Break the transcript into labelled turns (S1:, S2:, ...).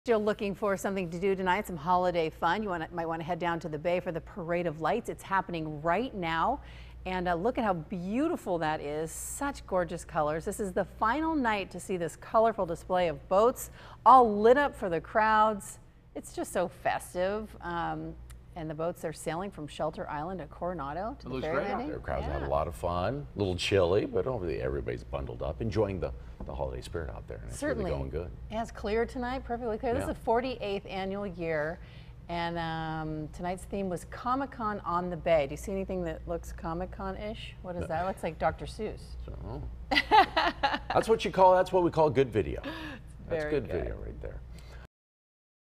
S1: Still looking for something to do tonight, some holiday fun. Might want to head down to the bay for the Parade of Lights. It's happening right now. And look at how beautiful that is. Such gorgeous colors. This is the final night to see this colorful display of boats all lit up for the crowds. It's just so festive. And the boats are sailing from Shelter Island to Coronado to the ferry landing.
S2: The crowds had a lot of fun. A little chilly, but everybody's bundled up, enjoying the holiday spirit out there. And it's
S1: Certainly.
S2: Really going good.
S1: Yeah, it's clear tonight, perfectly clear. This is the 48th annual year. And tonight's theme was Comic-Con on the Bay. Do you see anything that looks Comic-Con-ish? What is that? Looks like Dr. Seuss.
S2: So, that's what we call good video. That's good video right there.